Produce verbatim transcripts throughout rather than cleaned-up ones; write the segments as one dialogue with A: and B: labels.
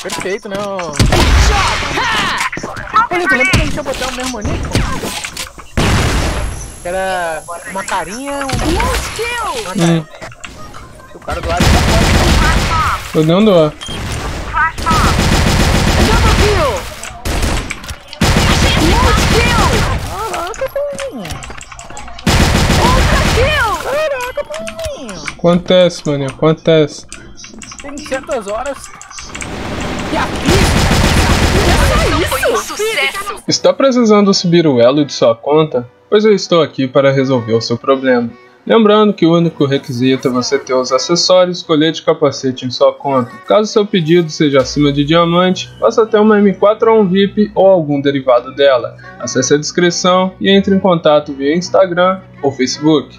A: perfeito, né? Olha, tu lembra que a gente ia botar o mesmo nick? Era uma carinha, um...
B: Hum.
A: O cara do lado...
B: Tô dentro do ar. Acontece, mano, acontece.
A: Tem certas horas... E a
C: Foi um sucesso!
B: Está precisando subir o elo de sua conta? Pois eu estou aqui para resolver o seu problema. Lembrando que o único requisito é você ter os acessórios, colete e capacete em sua conta. Caso seu pedido seja acima de diamante, basta ter uma M quatro ou um V I P ou algum derivado dela. Acesse a descrição e entre em contato via Instagram ou Facebook.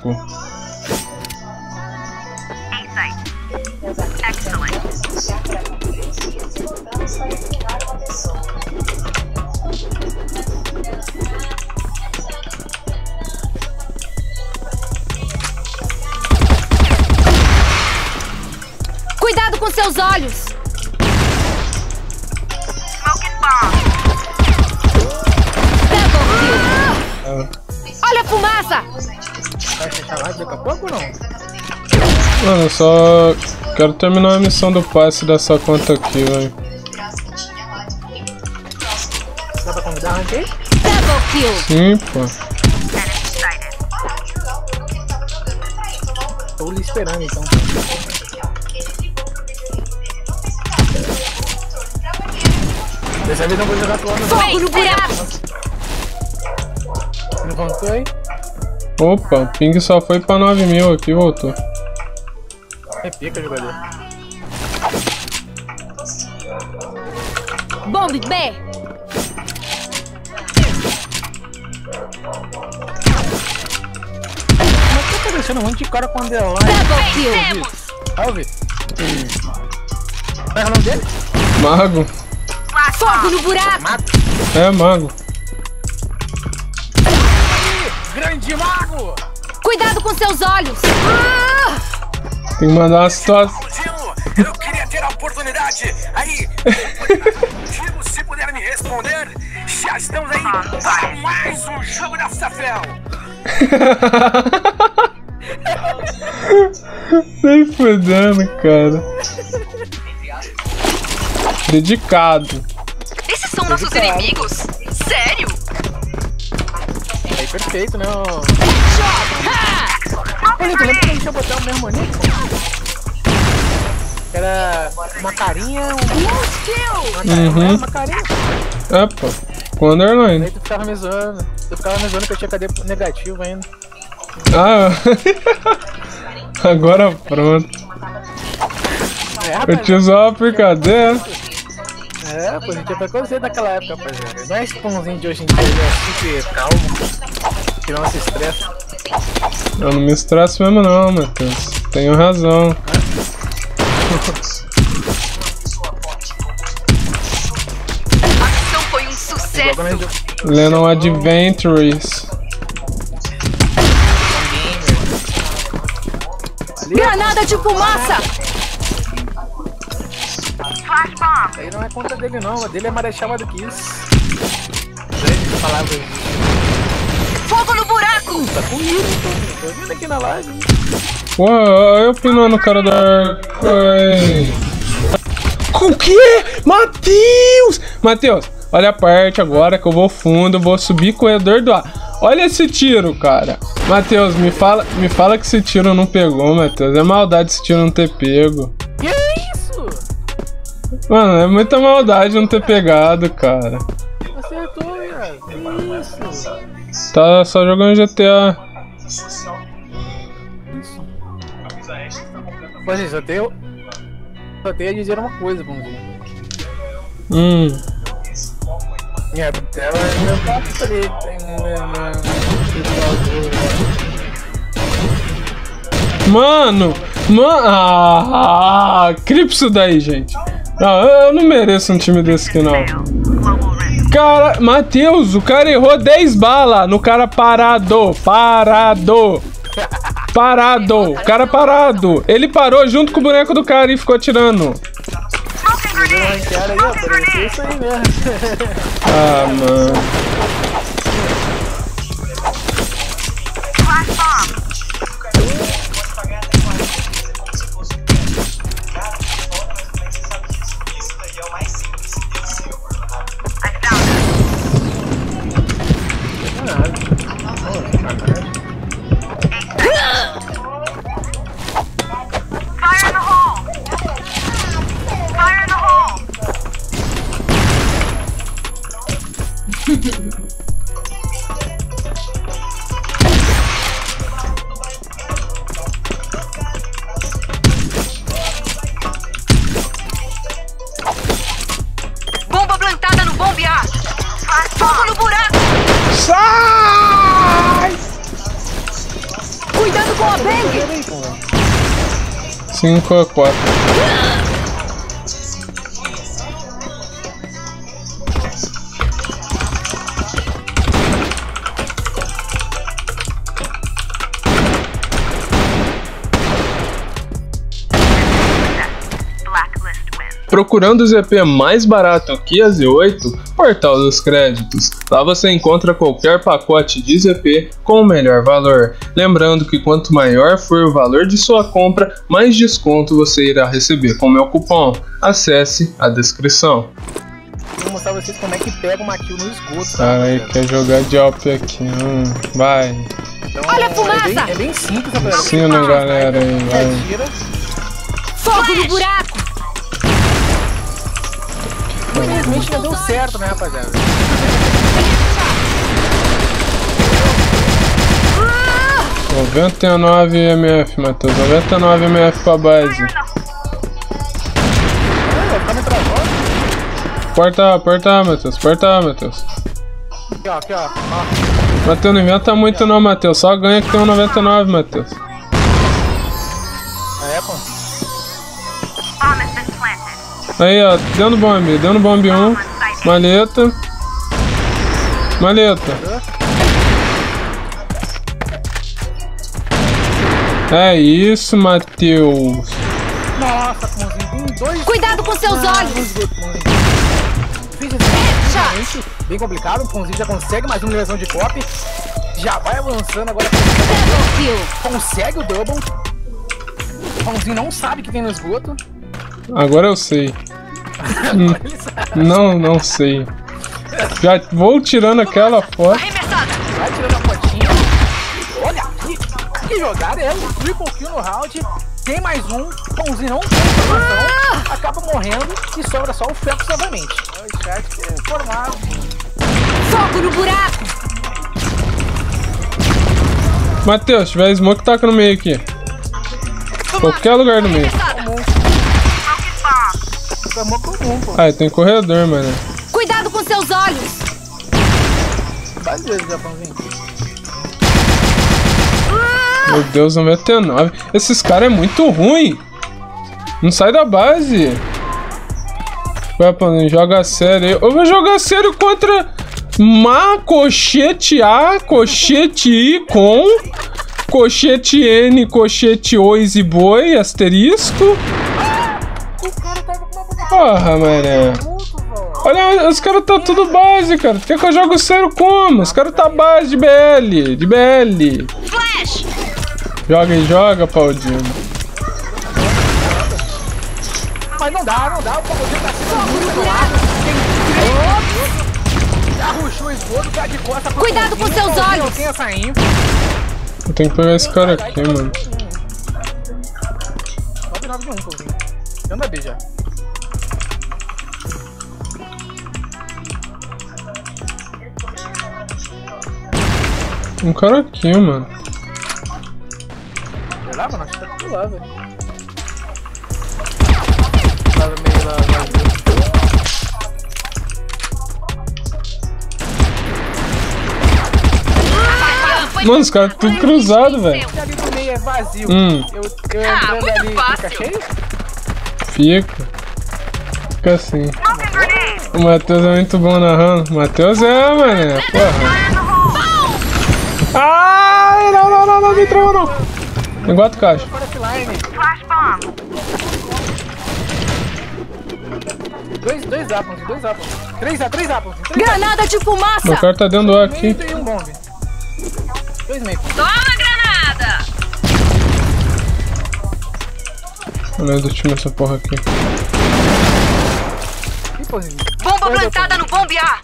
C: Cuidado com seus olhos!
B: Ah.
C: Olha a fumaça!
A: Vai fechar lá daqui a pouco ou não?
B: Mano, eu só quero terminar a missão do passe dessa conta aqui, velho.
A: Dá pra convidar a rank aí?
C: Double kill!
B: Sim, pô.
A: Tô lhe esperando então. Dessa vez não vou jogar tua no
C: Fogo no buraco!
A: Não contou aí?
B: Opa, o ping só foi pra nove mil aqui, voltou.
A: É pica, jogador.
C: Bombe B!
A: Mas que tá deixando um monte de cara com underline?
C: Double kill!
A: Salve! Qual é o nome dele?
B: Mago.
C: Fogo no buraco!
A: Mago!
B: É, mago.
A: Grande mago!
C: Cuidado com seus olhos! Ah!
B: Tem que mandar uma situação.
D: Eu queria ter a oportunidade. Aí, se puder me responder, já estamos aí para mais um jogo da Safel.
B: Nem fudendo, cara. Dedicado.
C: Esses são nossos inimigos? Sério?
A: É perfeito, né? Olha, tu lembra que a gente ia botar o mesmo nick? Era uma carinha, um... Uma carinha,
B: Uhum.
A: uma carinha.
B: É, pô. Com underline.
A: Aí tu ficava me zoando. Tu ficava me zoando que eu tinha cadê negativo ainda.
B: Ah, agora pronto.
A: É,
B: Eu
A: rapaz.
B: te usava por cadê?
A: É, pô, a gente tinha preconceito naquela época, rapaziada. Não é esse pãozinho de hoje em dia, ele é super calmo. Que não se estressa.
B: Eu não me estresso mesmo não, Matheus. Tenho razão.
C: A missão foi um sucesso!
A: Igual quando a gente...
B: Lennon Adventures.
C: Granada de fumaça!
A: Aí não é conta dele não, a dele é Marechal Maduquice. Grande palavra.
C: Fogo no buraco!
A: Tá comigo, tô, tô vendo aqui na live.
B: Pô, eu pinando o cara da... Ai. O quê? Matheus! Matheus, olha a parte agora que eu vou fundo, eu vou subir o corredor do ar. Olha esse tiro, cara. Matheus, me fala, me fala que esse tiro não pegou, Matheus. É maldade esse tiro não ter pego.
A: Que isso?
B: Mano, é muita maldade não ter pegado, cara.
A: Acertou, viado. Que isso?
B: Tá só jogando G T A.
A: Pô, gente, só tenho... Só tenho a dizer uma coisa, vamos ver.
B: Hum.
A: Minha tela ainda tá preta, hein,
B: Mano! Mano! Ah, clipa isso daí, gente. Não, eu não mereço um time desse aqui, não. Cara, Matheus, o cara errou dez balas no cara parado. Parado. Parado. O cara parado. Ele parou junto com o boneco do cara e ficou atirando.
A: Jogando ranqueada aí, ó, parecia isso aí mesmo.
B: Ah, mano.
C: Bomba plantada no bombear. Fogo no buraco.
B: Sai!
C: Cuidado com a bang.
B: cinco a quatro. Procurando o Z P mais barato que a Z oito, Portal dos Créditos. Lá você encontra qualquer pacote de Z P com o melhor valor. Lembrando que quanto maior for o valor de sua compra, mais desconto você irá receber com meu cupom. Acesse a descrição.
A: Vou mostrar pra vocês como é que pega uma kill no esgoto.
B: Cara, aí quer jogar de A W P aqui, hum, vai.
A: Então,
C: Olha a
A: é
C: fumaça!
A: bem, é bem simples, rapaziada.
B: Ensina a galera aí, vai.
A: Atira.
C: Fogo no buraco.
A: Infelizmente não deu certo, né, rapaziada?
B: noventa e nove M F, Matheus. noventa e nove M F pra base. Porta, porta, Matheus. Porta, Matheus.
A: Aqui, ó, aqui, ó. ó.
B: Matheus, não inventa muito não, Matheus. Só ganha que tem um noventa e nove, Matheus.
A: É, pô.
B: Aí, ó. Dando bombe. Dando bombe um. Maleta. Maleta. É isso, Matheus.
A: Nossa, Pãozinho, com dois...
C: Cuidado com seus
A: Ah,
C: olhos.
A: no esgoto, Pãozinho. Difícil assim, realmente, bem complicado. O Pãozinho já consegue mais uma ligação de pop. Já vai avançando agora. Consegue o double. O Pãozinho não sabe o que tem no esgoto.
B: Agora eu sei. Hum, não, não sei. Já vou tirando aquela foto.
C: Arremessada.
A: Vai tirando a fotinha. Olha aqui. Que jogada é o triple kill no round. Tem mais um. Pãozinho não tem informação. Acaba morrendo e sobra só o Fecos novamente. O chat que é formado.
C: Fogo no buraco.
B: Matheus, se tiver smoke, taca no meio aqui. Qualquer lugar no meio.
A: Tomou comum, pô.
B: Ah, tem corredor, mano.
C: Cuidado com seus olhos.
A: Várias vezes já, Pãozinho.
B: Meu Deus, noventa e nove. Esses caras é muito ruim. Não sai da base. Vai, Pãozinho, joga sério aí. Eu vou jogar sério contra Ma, cochete A, cochete I com cochete N, cochete Ois e Boi, asterisco. Porra, mané. Olha, os caras tá tudo base, cara. Quer que eu jogo sério como? Os caras tá base de B L, de B L.
C: Flash.
A: Joga e joga, Paudinho. Mas não dá, não dá. O Paudinho tá sendo muito do lado. Já rushou o esgoto, tá de costa pro
C: Cuidado com seus olhos.
A: Não tem essa info.
B: Eu tenho que pegar esse cara aqui, mano.
A: nove nove de um, Paudinho. Eu não é B já.
B: Um cara aqui, mano.
A: Sei lá, mano, acho que tá tudo lá, velho. Tá no meio lá, lá.
B: Mano, os caras tudo cruzado, velho.
A: Se ali do meio é vazio,
B: Hum.
A: eu, eu
C: Ah,
A: entrando
C: muito
A: ali,
C: fácil.
A: fica cheio?
B: Fica. Fica assim. O Matheus é muito bom narrando. O Matheus é, mano. Porra. Ai, não, não, não, não, não entrou não. Tem quatro caixas.
A: Fora offline. dois, dois A, pãozinho, dois A, pãozinho. Três A, três A, pãozinho.
E: Granada de fumaça!
B: Meu cara tá dentro do A aqui.
A: E um bombe. Dois meio.
C: Toma granada!
B: Olha do time essa porra aqui.
A: Ih, pãozinho.
C: Bomba plantada no bombe A!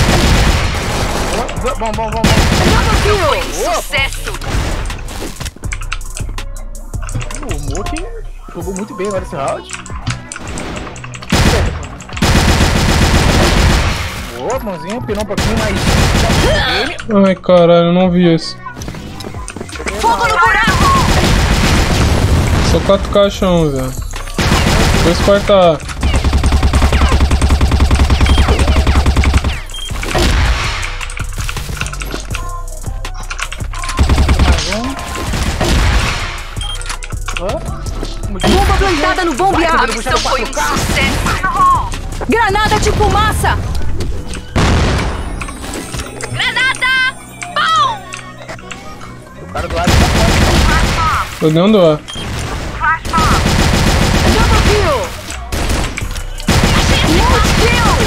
A: Bom, bom, bom, bom.
C: Foi um sucesso!
A: O Moki jogou muito bem agora esse round. Boa, mãozinha, pinou um pouquinho mais.
B: Ai caralho, eu não vi esse.
C: Fogo no buraco!
B: Só quatro caixão, velho. Dois quarta A.
E: Bomba plantada no bombe A!
C: A missão foi um sucesso!
E: Granada de fumaça!
C: Granada! Bom!
A: O cara do lado tá
B: Tô dentro do A.
E: Double kill! Multi-kill!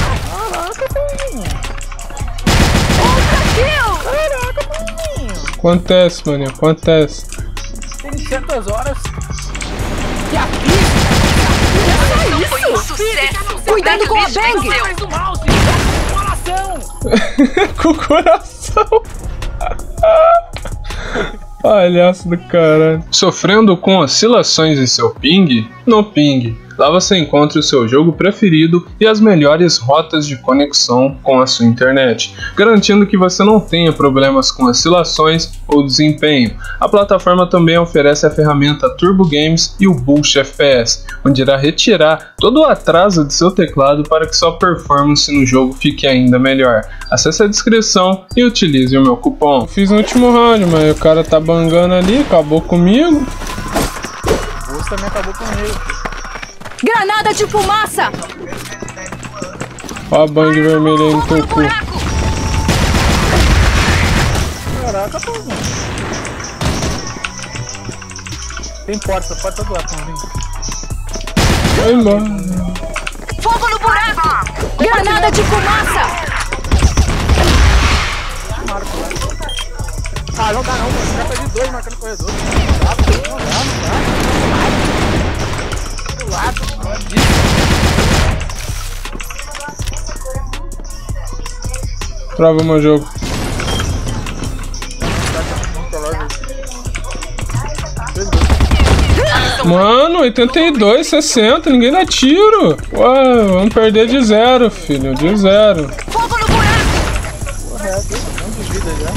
E: Ultra kill!
A: Caraca, mãozinho.
B: Acontece, mano, acontece.
A: Tem certas horas que a
C: Não foi um sucesso!
E: Cuidado com a bang!
A: faz do mouse, com coração.
B: Com o coração. Palhaço do caralho. Sofrendo com oscilações em seu ping? No Ping. Lá você encontra o seu jogo preferido e as melhores rotas de conexão com a sua internet, garantindo que você não tenha problemas com oscilações ou desempenho. A plataforma também oferece a ferramenta Turbo Games e o Boost F P S, onde irá retirar todo o atraso de seu teclado para que sua performance no jogo fique ainda melhor. Acesse a descrição e utilize o meu cupom. Fiz no último round, mas o cara tá bangando ali, acabou comigo.
A: O Boss também acabou comigo.
E: Granada de fumaça!
B: Ó a bang vermelha aí no teu cu.
A: Caraca, pãozinho. Tem porta, porta do lado, pãozinho.
B: Vai embora.
C: Fogo no buraco!
E: Granada de fumaça!
A: Ah, não dá não, você já tá de dois marcando o corredor. Não dá, não dá, não dá. Do lado, não é disso.
B: Trava meu jogo. Mano, oitenta e dois, sessenta, ninguém dá tiro. Ué, vamos perder de zero, filho, de zero.
C: Fogo no buraco!
A: Porra, é, tem um de vida já.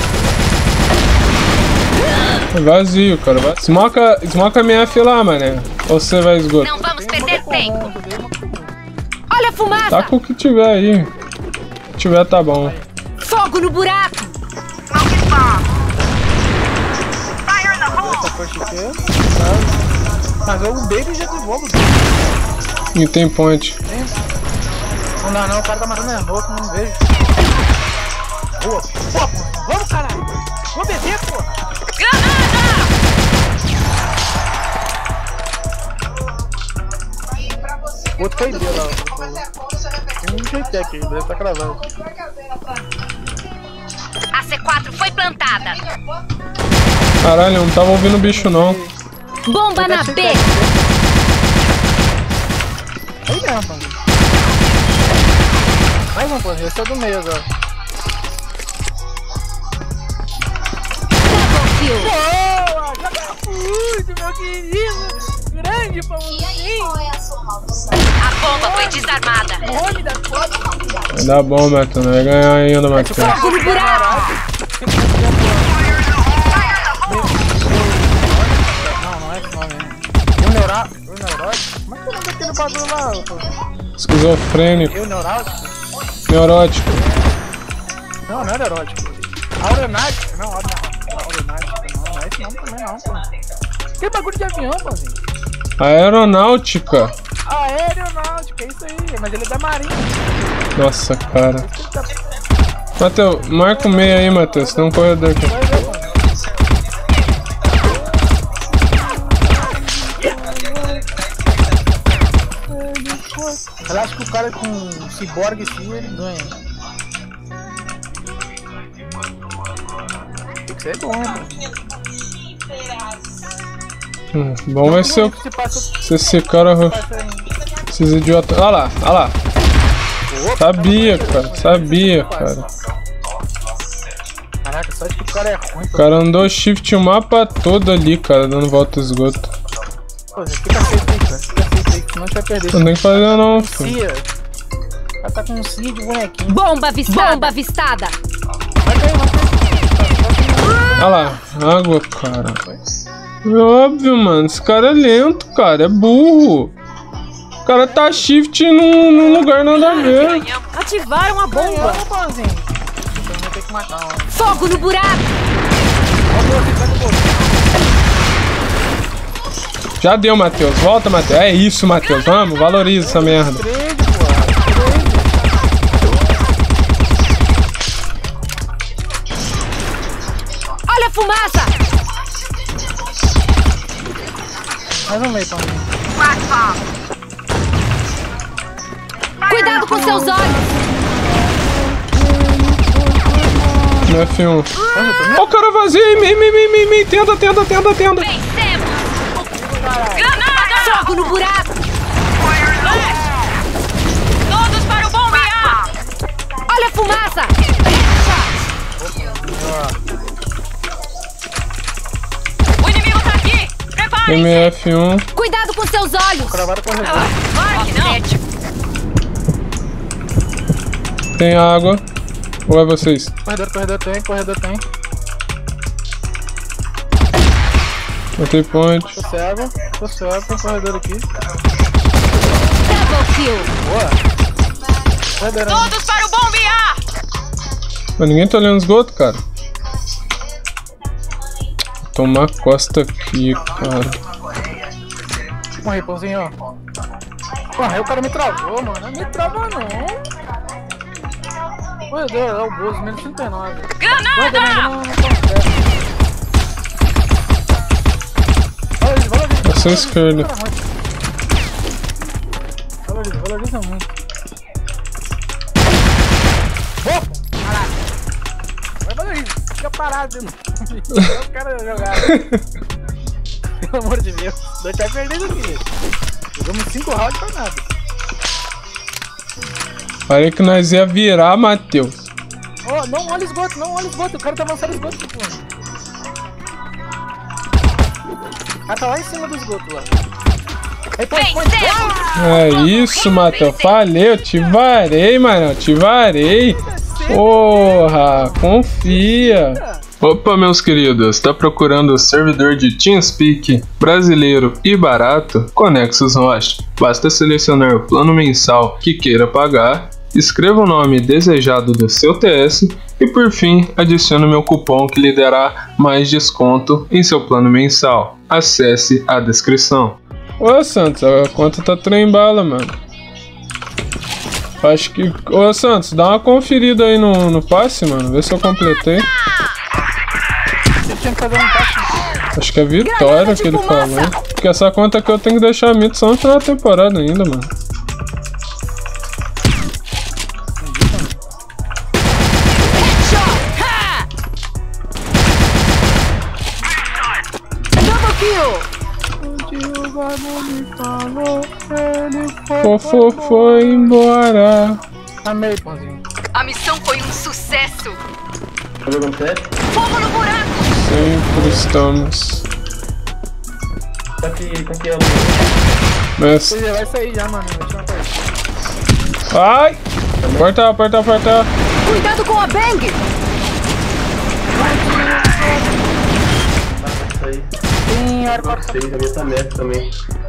B: É vazio, cara. Vai. Smoca, smoca a minha F lá, mané. Ou você vai esgotar?
C: Não vamos perder tempo!
E: Olha a fumaça!
B: Tá com o que tiver aí. O que tiver tá bom.
E: Fogo no buraco!
A: Essa coxa aqui. Mas o Baby já devolve.
B: E tem point.
A: Não dá não, o cara tá matando minha boca, não vejo. Boa, boa, vamos caralho! Vou beber, porra!
C: Granada!
A: O outro foi dele lá. Tem um jeito aqui, deve tá cravado.
C: A C quatro foi plantada!
B: Caralho, eu não tava ouvindo o bicho não.
E: Bomba na B!
A: Aí mesmo, mano. Mais um, pô, esse é do meio agora.
E: Double kill!
A: Boa! Joga muito, meu querido! Grande pãozinho!
C: A bomba foi desarmada!
A: Nome da foto!
B: Vai dar bom, Matheus. Vai ganhar ainda, Matheus.
E: Fogo no buraco!
A: Não, não é esse nome aí. Eu neurá... Eu neurótico? Como é que é o nome daquele bagulho lá, pô?
B: Esquizofrênico.
A: Eu neurótico?
B: Neurótico.
A: Não, não é neurótico. Aeronáutico? Não, aeronáutico não, não é esse nome também não, pô. Que bagulho de avião, pôzinho?
B: Aeronáutica.
A: Aeronáutica, é isso aí, mas ele é da marinha.
B: Nossa, cara.
A: Ele tá...
B: Matheus, marca o meio aí, Matheus. Tem um corredor aqui.
A: Vai ver, mano. Eu acho que o cara cara com ciborgue assim, ele ganha. Tem que ser bom, mano.
B: Hum, bom vai ser eu... se esse cara... Esses idiotas... Olha lá, olha lá. Sabia, cara, sabia, cara.
A: Caraca, só de que o cara é ruim.
B: O cara andou shift o mapa todo ali, cara, dando volta ao esgoto.
A: Pô, fica feito aí, cara. Fica feito aí, senão a gente vai perder.
B: Não tem que fazer não, filho.
A: Cia. O cara tá com um cia de bonequinho.
E: Bomba avistada! Bomba avistada!
A: Vai cair, vai cair.
B: Olha lá, água, cara. É óbvio, mano, esse cara é lento, cara, é burro. O cara tá shift num, num lugar nada a ver.
E: Ativaram a bomba!
A: Vamos, pãozinho. Então vai ter que matar, ó.
E: Fogo no buraco!
B: Já deu, Matheus. Volta, Matheus. É isso, Matheus. Vamos, valoriza essa merda.
E: Olha a fumaça!
A: Mais um meio, pãozinho.
E: Cuidado com seus olhos!
B: No F um. Ó, o cara vazio. Me, me, me, me, me. Tenda, tenda, tenda, tenda.
C: Vencemos! Granada!
E: Fogo no buraco!
C: Todos para o bombear!
E: Olha a fumaça!
C: O inimigo tá aqui! Prepare-se!
B: M F um.
E: Cuidado com seus olhos!
A: Cravado corredor.
C: Claro que não!
B: Tem água. Ou é vocês?
A: Corredor, corredor tem, corredor tem.
B: Botei point.
A: Tô cego, tô cego, tem corredor aqui.
E: Double kill!
A: Boa! Corredor, né?
C: Todos para o bombear!
B: Mas ninguém tá olhando esgoto, cara. Vou tomar costa aqui, cara.
A: Morri, pãozinho, ó. Porra, aí o cara me travou, mano. Não me trava não. Corredor, é o Bozo, menos trinta e nove.
C: Granada!
A: Não, não consegue. Valoriza, valoriza.
B: Essa é a esquerda.
A: Valoriza, valoriza muito. Opa! Caraca! Vai, valoriza. Fica parado, mano. Deixa os caras jogarem. Pelo amor de Deus. Nós tá perdendo aqui. Jogamos cinco rounds pra nada.
B: Parei que nós ia virar, Matheus.
A: Oh, não olha esgoto, não olha esgoto. O cara tá avançando esgoto, pô. O cara tá lá em cima do esgoto, lá. Aí, põe, põe.
B: É isso, Matheus. Falei, eu te varei, mano. Eu te varei. Porra, confia. Opa, meus queridos, tá procurando o servidor de TeamSpeak brasileiro e barato? Conexus Host. Basta selecionar o plano mensal que queira pagar, escreva o nome desejado do seu T S e por fim adicione o meu cupom que lhe dará mais desconto em seu plano mensal. Acesse a descrição. Ô Santos, a conta tá trem-bala, mano. Acho que... Ô Santos, dá uma conferida aí no, no passe, mano. Vê se eu completei.
A: Tinha que fazer um passe.
B: Acho que é vitória que ele falou. Porque essa conta aqui eu tenho que deixar mito só no final da temporada ainda, mano.
E: Double kill!
B: Fofo foi embora.
A: Amei, pãozinho.
C: A missão foi um sucesso!
F: Tá jogando sério?
C: Fogo no buraco!
B: Sempre estamos.
F: Tá aqui, tá aqui, ó.
B: Mestre.
A: Você já vai sair já, mano. Vou te matar aí.
B: Ai! Porta, porta, porta.
E: Cuidado com a Bang!
F: Isso aí.
A: Tem ar pra
F: Seis, a minha tá meta também.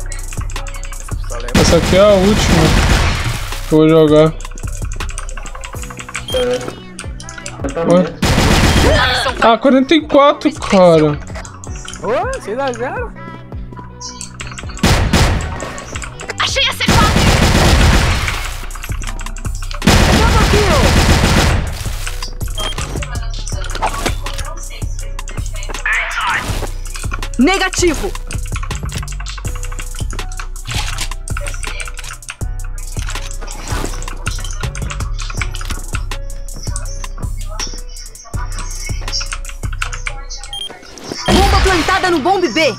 B: Essa aqui é a última que eu vou jogar.
F: É. Tá
B: Ué?
F: meta.
B: Ah, quarenta e quatro, cara.
A: Ô, seis a zero?
C: Achei a cercada!
E: Double kill! Negativo! Deitada no bombe B.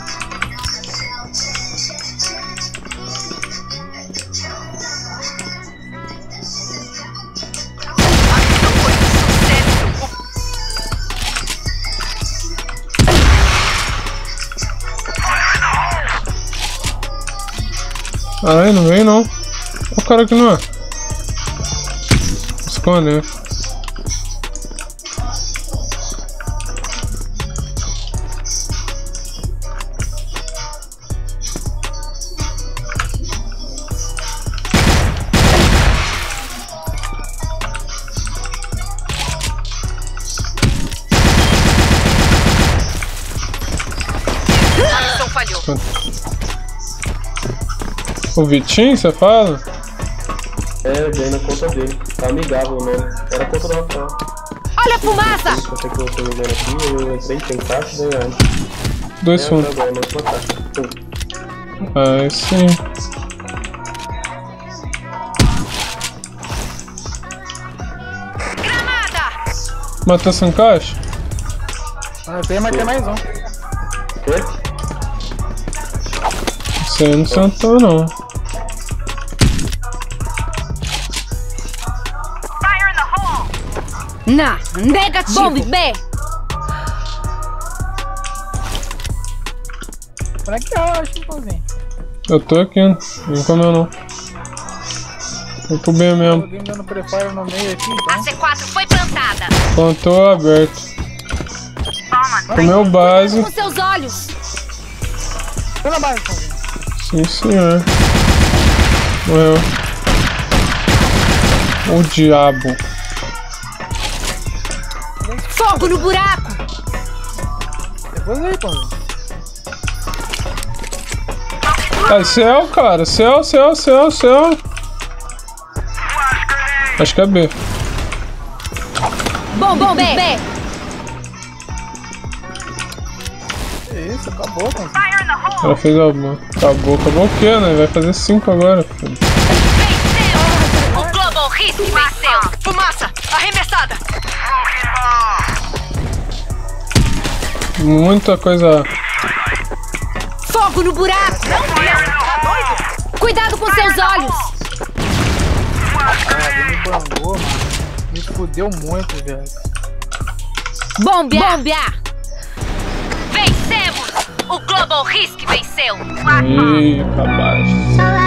B: Ai, não vem não. O cara que não é. Esconde.
C: A missão falhou.
B: O Vitinho, você fala?
F: É, eu ganhei na conta dele. Tá amigável o nome. Era a conta do Rafael.
E: Olha a fumaça!
F: Eu sei que eu tô jogando aqui, eu entrei, tem caixa e ganhei.
B: Dois
F: É,
B: fundos.
F: tá bom, na última caixa. Pum.
B: Aí sim.
C: Granada!
B: Matou sem caixa?
A: Ah, tem, mas tem mais um.
F: Quê?
B: Você não sentou não.
C: Fire in the hole!
E: Na, negativo. Bombe B.
A: Como é que eu acho, pãozinho?
B: Eu tô aqui, não comeu não. Vou pro B mesmo.
A: Alguém dando preparo no meio aqui,
C: A
A: então.
C: C quatro foi plantada.
B: Plantou aberto.
C: Toma.
B: Comeu base.
E: Com seus olhos.
A: Tô na base, pãozinho.
B: Sim, senhor. Morreu. O diabo.
E: Fogo no buraco.
A: Depois aí, pãozinho.
B: Ai, céu, cara. Céu, céu, céu, céu. Acho que é B.
E: Bom, bom, B. B.
A: Que isso, acabou, pãozinho.
C: Fire in the hole!
B: Ela fez a boa. Acabou, acabou o quê, né? Vai fazer cinco agora, filho.
C: Venceu! O Global Risk venceu! Fumaça! Arremessada!
B: Muita coisa.
E: Fogo no buraco.
C: Tá doido?
E: Cuidado com seus olhos.
A: Ah, ele me bangou, mano. Me fudeu muito, velho.
E: Bombear. Bombear.
C: Vencemos! O Global Risk venceu!
B: Ih, pra baixo.